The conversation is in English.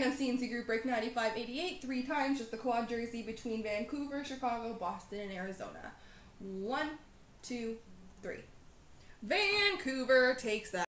have C&C Group break 9588 3 times, just the quad jersey between Vancouver, Chicago, Boston, and Arizona. 1, 2, 3. Vancouver takes that.